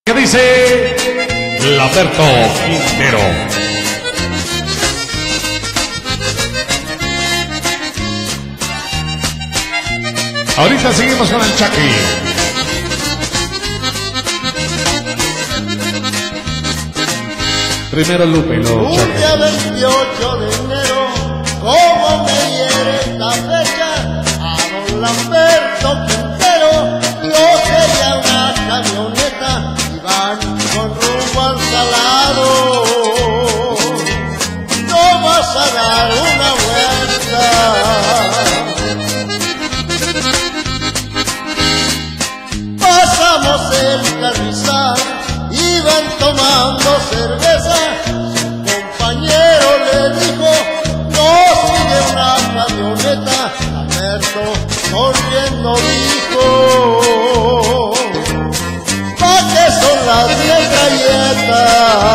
¿Qué dice Lamberto Quintero? Ahorita seguimos con el Chucky. Primero Lupe y luego Chucky. Un día 28 de enero, como me hiere esta fecha, a don Lamberto Quintero, yo quería una camioneta, iban con rumbo al Salado. No vas a dar una vuelta. Pasamos el Carrizal, iban tomando cerveza. Su compañero le dijo: no sigue una camioneta. Lamberto sonriendo dijo: ¿pa' qué son las metralletas?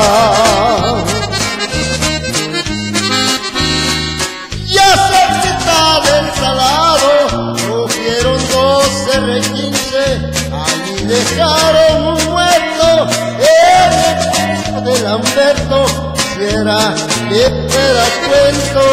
Ya cerquita del Salado cogieron dos R15, ahí dejaron un muerto. El de Lamberto, si era que fuera cuento.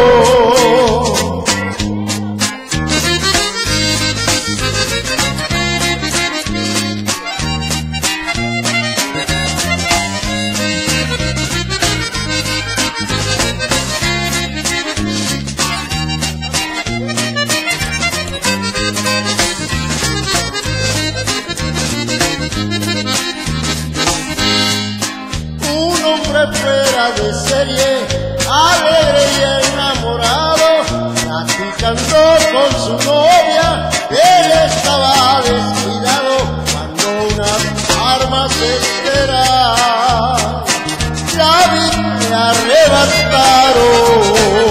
Fuera de serie, alegre y enamorado, platicando con su novia. Él estaba descuidado cuando unas armas esperan la vida le arrebataron.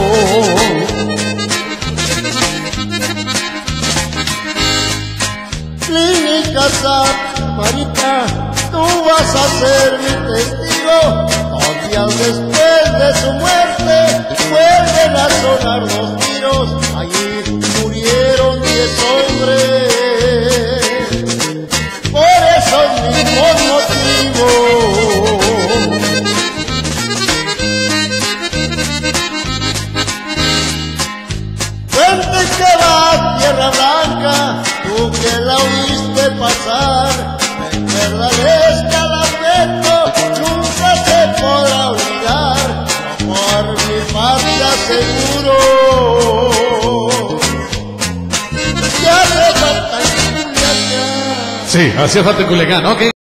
Clínica Santa Marita, tú vas a ser mi testigo. Días después de su muerte, vuelven a sonar los tiros. Allí murieron 10 hombres, por esos mismos motivos. Cuente que va a Tierra Blanca, tú que la oíste pasar, recuérdales cada afecto, nunca se podrá olvidar, por mi parte aseguro. Ya hace falta en Culiacán. Sí, hacía falta en Culiacán, ok.